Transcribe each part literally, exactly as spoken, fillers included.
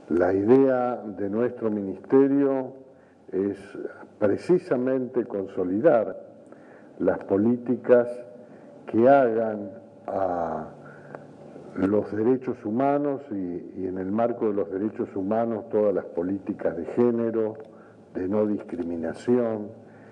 La idea de nuestro ministerio es precisamente consolidar las políticas que hagan a los derechos humanos y, y en el marco de los derechos humanos todas las políticas de género, de no discriminación,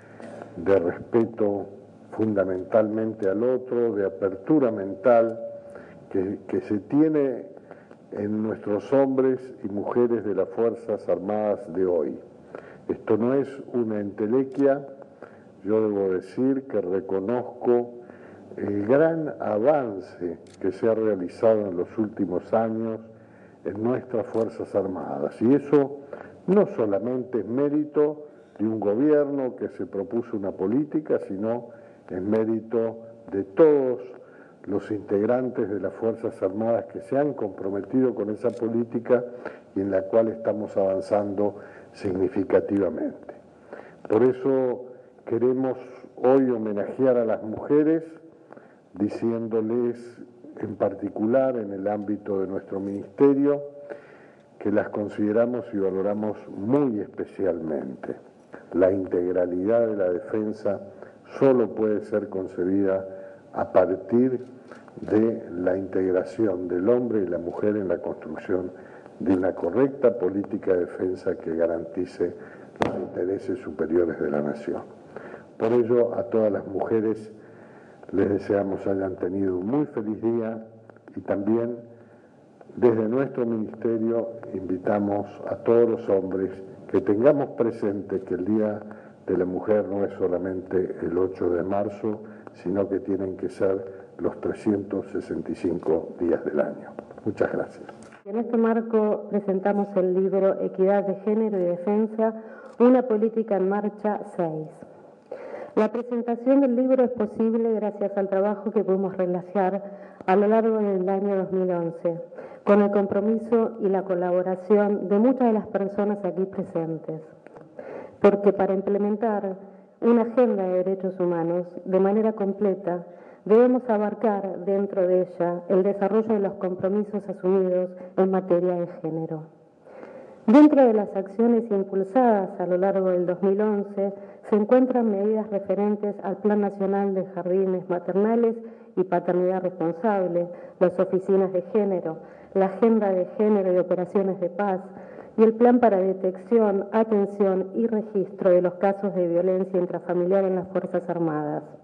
de respeto fundamentalmente al otro, de apertura mental que, que se tiene en nuestros hombres y mujeres de las Fuerzas Armadas de hoy. Esto no es una entelequia, yo debo decir que reconozco el gran avance que se ha realizado en los últimos años en nuestras Fuerzas Armadas. Y eso no solamente es mérito de un gobierno que se propuso una política, sino es mérito de todos los integrantes de las Fuerzas Armadas que se han comprometido con esa política y en la cual estamos avanzando significativamente. Por eso queremos hoy homenajear a las mujeres, diciéndoles en particular en el ámbito de nuestro ministerio que las consideramos y valoramos muy especialmente. La integralidad de la defensa solo puede ser concebida a partir de la integración del hombre y la mujer en la construcción de una correcta política de defensa que garantice los intereses superiores de la nación. Por ello, a todas las mujeres les deseamos hayan tenido un muy feliz día y también desde nuestro ministerio invitamos a todos los hombres que tengamos presente que el Día de la Mujer no es solamente el ocho de marzo, sino que tienen que ser los trescientos sesenta y cinco días del año. Muchas gracias. En este marco presentamos el libro Equidad de Género y Defensa, una política en marcha seis. La presentación del libro es posible gracias al trabajo que pudimos realizar a lo largo del año dos mil once, con el compromiso y la colaboración de muchas de las personas aquí presentes. Porque para implementar una agenda de derechos humanos de manera completa, debemos abarcar dentro de ella el desarrollo de los compromisos asumidos en materia de género. Dentro de las acciones impulsadas a lo largo del dos mil once se encuentran medidas referentes al Plan Nacional de Jardines Maternales y Paternidad Responsable, las oficinas de género, la Agenda de Género y Operaciones de Paz y el Plan para Detección, Atención y Registro de los casos de violencia intrafamiliar en las Fuerzas Armadas.